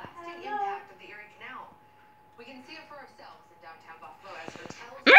lasting impact of the Erie Canal. We can see it for ourselves in downtown Buffalo as hotels